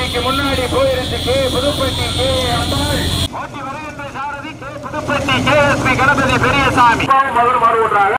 வண்டிக்கு முன்னாடி போயிருந்து கே புதுப்பட்டி கே அம்பாள் ஓட்டி வருகின்ற சாரதி கே புதுப்பட்டி KSP கணபதி பெரியசாமி மறு ஓடுறாங்க.